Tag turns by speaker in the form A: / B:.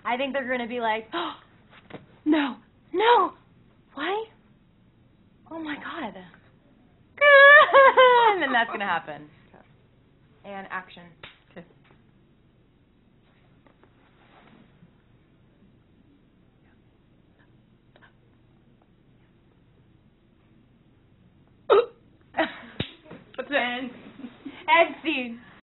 A: I think they're going to be like, oh, no, no. What? Oh, my God. And then that's going to happen. And action.
B: Okay.
A: What's that? End scene.